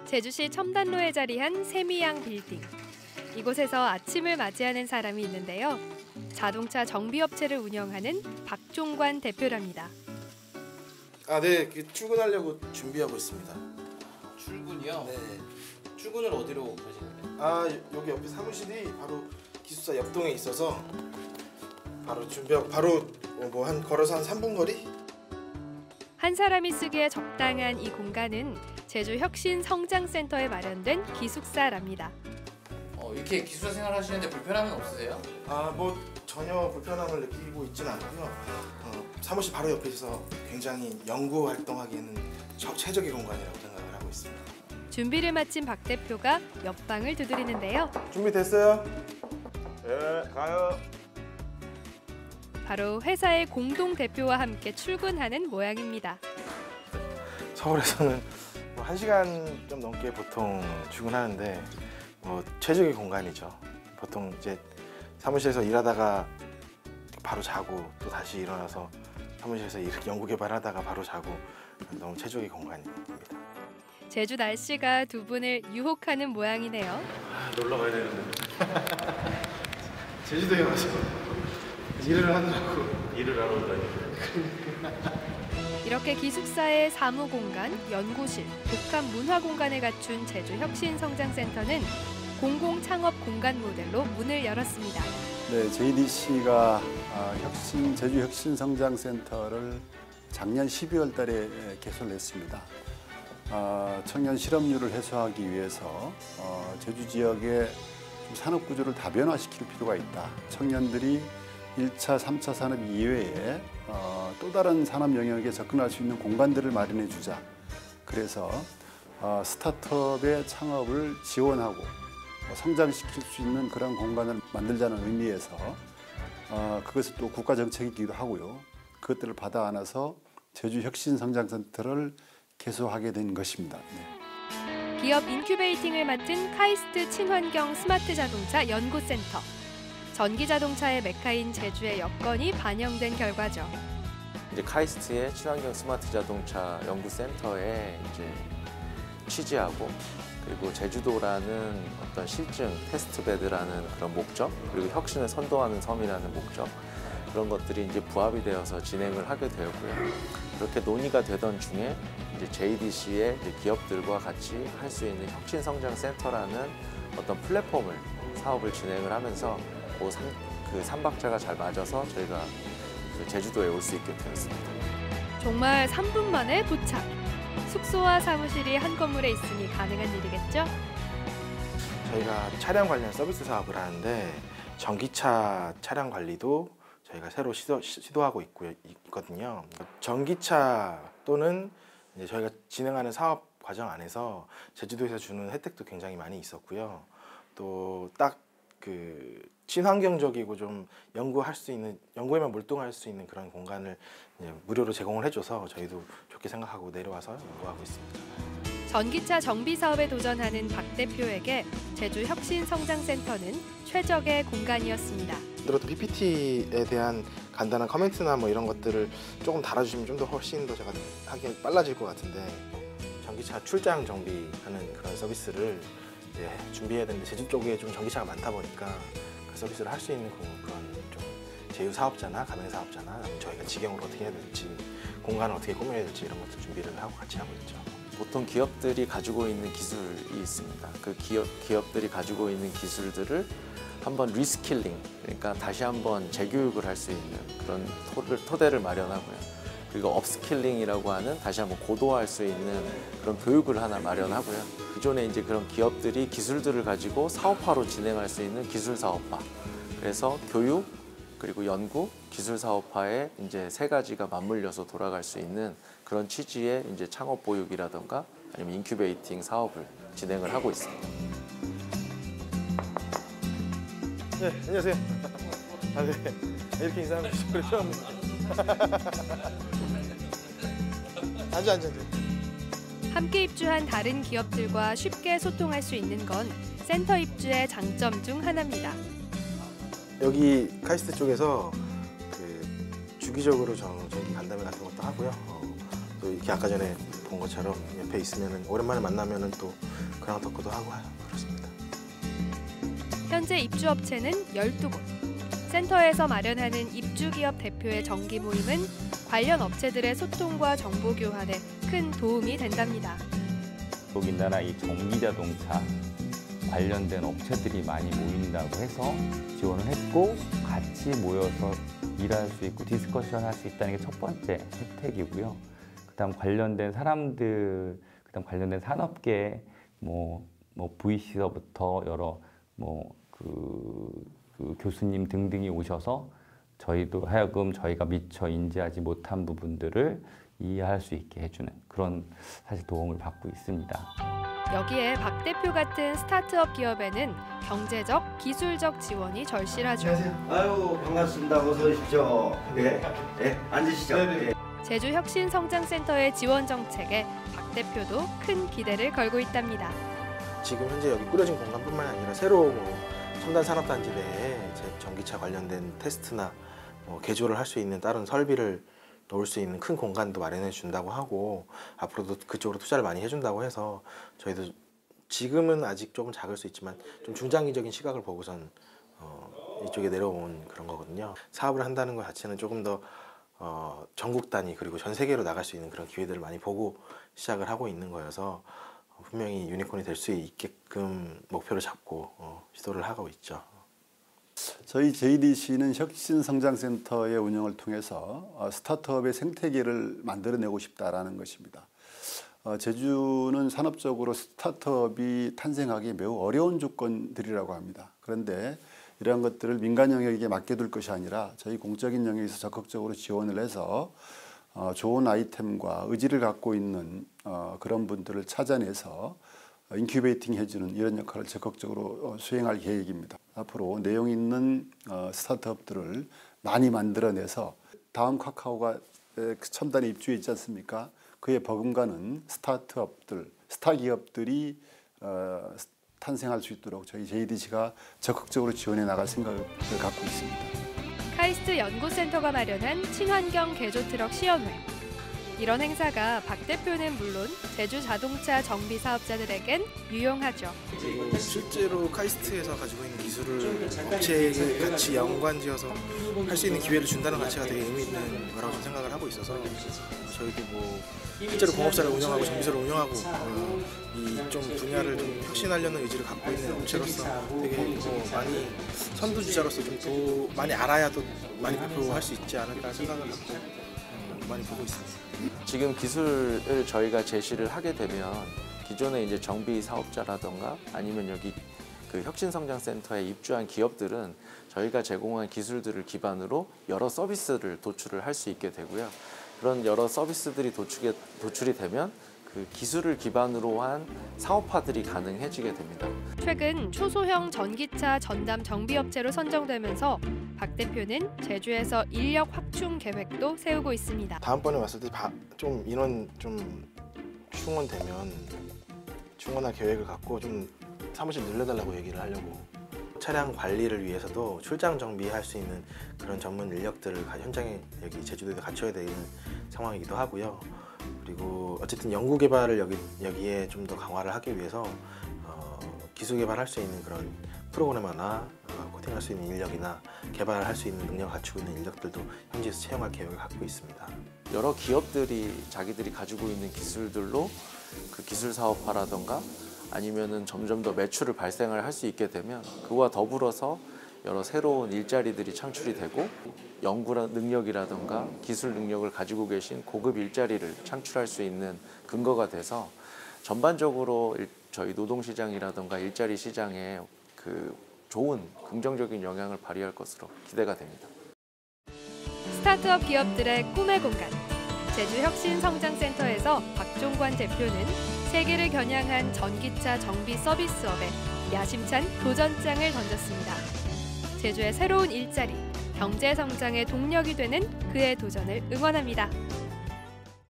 제주시 첨단로에 자리한 세미양 빌딩. 이곳에서 아침을 맞이하는 사람이 있는데요. 자동차 정비업체를 운영하는 박종관 대표랍니다. 네, 출근하려고 준비하고 있습니다. 출근이요? 네. 출근을 어디로 가시는데? 여기 옆에 사무실이 바로 기숙사 옆동에 있어서 바로 준비하고 바로 걸어서 한 3분 거리? 한 사람이 쓰기에 적당한 이 공간은 제주 혁신성장센터에 마련된 기숙사랍니다. 이렇게 기숙사 생활하시는데 불편함은 없으세요? 전혀 불편함을 느끼고 있지는 않고요. 사무실 바로 옆에 있어서 굉장히 연구 활동하기에는 최적의 공간이라고 생각을 하고 있습니다. 준비를 마친 박 대표가 옆방을 두드리는데요. 준비됐어요? 네, 가요. 바로 회사의 공동 대표와 함께 출근하는 모양입니다. 서울에서는 1시간 좀 넘게 보통 출근하는데 최적의 공간이죠. 보통 이제 사무실에서 일하다가 바로 자고 또 다시 일어나서 사무실에서 연구 개발하다가 바로 자고 너무 최적의 공간입니다. 제주 날씨가 두 분을 유혹하는 모양이네요. 놀러 가야 되는데. 제주도에 와서 일을 하느라고 일을 하러 온다니. 이렇게 기숙사의 사무공간, 연구실, 복합 문화공간을 갖춘 제주혁신성장센터는 공공창업 공간 모델로 문을 열었습니다. 네, JDC가 제주혁신성장센터를 작년 12월 달에 개설을 했습니다. 청년 실업률을 해소하기 위해서 제주 지역의 산업 구조를 다변화시킬 필요가 있다. 청년들이 1차, 3차 산업 이외에 또 다른 산업 영역에 접근할 수 있는 공간들을 마련해 주자. 그래서 스타트업의 창업을 지원하고 성장시킬 수 있는 그런 공간을 만들자는 의미에서 그것을 또 국가 정책이기도 하고요. 그것들을 받아 안아서 제주혁신성장센터를 개소하게 된 것입니다. 네. 기업 인큐베이팅을 맡은 카이스트 친환경 스마트 자동차 연구센터. 전기 자동차의 메카인 제주의 여건이 반영된 결과죠. 이제 카이스트의 친환경 스마트 자동차 연구센터에 이제 취지하고 그리고 제주도라는 어떤 실증 테스트베드라는 그런 목적 그리고 혁신을 선도하는 섬이라는 목적 그런 것들이 이제 부합이 되어서 진행을 하게 되었고요. 그렇게 논의가 되던 중에 이제 JDC의 이제 기업들과 같이 할 수 있는 혁신성장센터라는 어떤 플랫폼을 사업을 진행을 하면서 그 삼박자가 잘 맞아서 저희가 제주도에 올 수 있게 되었습니다. 정말 3분 만에 도착. 숙소와 사무실이 한 건물에 있으니 가능한 일이겠죠? 저희가 차량 관련 서비스 사업을 하는데 전기차 차량 관리도 저희가 새로 시도하고 있거든요. 전기차 또는 이제 저희가 진행하는 사업 과정 안에서 제주도에서 주는 혜택도 굉장히 많이 있었고요. 또 딱 친환경적이고 좀 연구에만 몰두할 수 있는 그런 공간을 이제 무료로 제공을 해줘서 저희도 좋게 생각하고 내려와서 연구하고 있습니다. 전기차 정비 사업에 도전하는 박 대표에게 제주혁신성장센터는 최적의 공간이었습니다. 들어도 PPT에 대한 간단한 커멘트나 이런 것들을 조금 달아주시면 좀 더 훨씬 더 제가 하기 빨라질 것 같은데 전기차 출장 정비하는 그런 서비스를 이제 준비해야 되는데 제주 쪽에 좀 전기차가 많다 보니까 그 서비스를 할 수 있는 그런 좀 제휴 사업자나 가맹 사업자나 저희가 직영으로 어떻게 해야 될지 공간을 어떻게 꾸며야 될지 이런 것들 준비를 하고 같이 하고 있죠. 보통 기업들이 가지고 있는 기술이 있습니다. 그 기업들이 가지고 있는 기술들을 한번 리스킬링, 그러니까 다시 한번 재교육을 할 수 있는 그런 토대를 마련하고요. 그리고 업스킬링이라고 하는 다시 한번 고도화할 수 있는 그런 교육을 하나 마련하고요. 기존에 이제 그런 기업들이 기술들을 가지고 사업화로 진행할 수 있는 기술 사업화. 그래서 교육 그리고 연구, 기술 사업화에 이제 세 가지가 맞물려서 돌아갈 수 있는 그런 취지의 이제 창업 보육이라던가 아니면 인큐베이팅 사업을 진행을 하고 있습니다. 네, 안녕하세요. 네. 이렇게 인사하면 처음. 앉아. 함께 입주한 다른 기업들과 쉽게 소통할 수 있는 건 센터 입주의 장점 중 하나입니다. 여기 카이스트 쪽에서 주기적으로 전기 간담회 같은 것도 하고요. 또 이렇게 아까 전에 본 것처럼 옆에 있으면 오랜만에 만나면은 또 그랑토크도 하고 그렇습니다. 현재 입주업체는 12곳. 센터에서 마련하는 입주기업 대표의 정기 모임은 관련 업체들의 소통과 정보 교환에 큰 도움이 된답니다. 더군다나 이 전기자동차 관련된 업체들이 많이 모인다고 해서 지원을 했고 같이 모여서 일할 수 있고 디스커션 할 수 있다는 게 첫 번째 혜택이고요. 그다음 관련된 사람들, 그다음 관련된 산업계 뭐 VC서부터 여러 그 교수님 등등이 오셔서 저희도 하여금 저희가 미처 인지하지 못한 부분들을 이해할 수 있게 해주는 그런 사실 도움을 받고 있습니다. 여기에 박 대표 같은 스타트업 기업에는 경제적, 기술적 지원이 절실하죠. 아유 반갑습니다. 어서 오십시오. 네, 앉으시죠. 네. 제주혁신성장센터의 지원 정책에 박 대표도 큰 기대를 걸고 있답니다. 지금 현재 여기 꾸려진 공간뿐만 아니라 새로 첨단 산업단지 내에 전기차 관련된 테스트나 개조를 할 수 있는 다른 설비를 놓을 수 있는 큰 공간도 마련해 준다고 하고 앞으로도 그쪽으로 투자를 많이 해준다고 해서 저희도 지금은 아직 조금 작을 수 있지만 좀 중장기적인 시각을 보고선 이쪽에 내려온 그런 거거든요. 사업을 한다는 것 자체는 조금 더 전국 단위 그리고 전 세계로 나갈 수 있는 그런 기회들을 많이 보고 시작을 하고 있는 거여서 분명히 유니콘이 될 수 있게끔 목표를 잡고 시도를 하고 있죠. 저희 JDC는 혁신성장센터의 운영을 통해서 스타트업의 생태계를 만들어내고 싶다라는 것입니다. 제주는 산업적으로 스타트업이 탄생하기 매우 어려운 조건들이라고 합니다. 그런데 이러한 것들을 민간 영역에 맡겨둘 것이 아니라 저희 공적인 영역에서 적극적으로 지원을 해서 좋은 아이템과 의지를 갖고 있는 그런 분들을 찾아내서 인큐베이팅 해주는 이런 역할을 적극적으로 수행할 계획입니다. 앞으로 내용 있는 스타트업들을 많이 만들어내서 다음 카카오가 첨단에 입주해 있지 않습니까? 그에 버금가는 스타트업들, 스타기업들이 탄생할 수 있도록 저희 JDC가 적극적으로 지원해 나갈 생각을 갖고 있습니다. 카이스트 연구센터가 마련한 친환경 개조 트럭 시연회. 이런 행사가 박 대표는 물론 제주 자동차 정비 사업자들에겐 유용하죠. 실제로 카이스트에서 가지고 있는 기술을 업체에 같이 연관지어서 할 수 있는 기회를 준다는 가치가 되게 의미 있는 거라고 생각을 하고 있어서 저희도 실제로 공업사를 운영하고 정비소를 운영하고 이 좀 분야를 좀 혁신하려는 의지를 갖고 있는 업체로서 되게 많이 선두주자로서 좀 더 많이 알아야 또 많이 발표할 수 있지 않을까 생각을 갖고 많이 보고 있습니다. 지금 기술을 저희가 제시를 하게 되면 기존의 이제 정비 사업자라던가 아니면 여기 그 혁신성장센터에 입주한 기업들은 저희가 제공한 기술들을 기반으로 여러 서비스를 도출을 할 수 있게 되고요. 그런 여러 서비스들이 도출이 되면 그 기술을 기반으로 한 사업화들이 가능해지게 됩니다. 최근 초소형 전기차 전담 정비업체로 선정되면서 박 대표는 제주에서 인력 확충 계획도 세우고 있습니다. 다음번에 왔을 때 좀 인원 좀 충원되면 충원할 계획을 갖고 좀 사무실 늘려달라고 얘기를 하려고. 차량 관리를 위해서도 출장 정비할 수 있는 그런 전문 인력들을 현장에 여기 제주도에 갖춰야 되는 상황이기도 하고요. 그리고 어쨌든 연구 개발을 여기에 좀 더 강화를 하기 위해서 기술 개발할 수 있는 그런 프로그래머나 코딩할 수 있는 인력이나 개발할 수 있는 능력을 갖추고 있는 인력들도 현지에서 채용할 계획을 갖고 있습니다. 여러 기업들이 자기들이 가지고 있는 기술들로 그 기술 사업화라던가 아니면은 점점 더 매출을 발생을 할 수 있게 되면 그와 더불어서 여러 새로운 일자리들이 창출이 되고 연구 능력이라던가 기술 능력을 가지고 계신 고급 일자리를 창출할 수 있는 근거가 돼서 전반적으로 저희 노동시장이라던가 일자리 시장에 그 좋은 긍정적인 영향을 발휘할 것으로 기대가 됩니다. 스타트업 기업들의 꿈의 공간. 제주혁신성장센터에서 박종관 대표는 세계를 겨냥한 전기차 정비 서비스업에 야심찬 도전장을 던졌습니다. 제주의 새로운 일자리, 경제 성장의 동력이 되는 그의 도전을 응원합니다.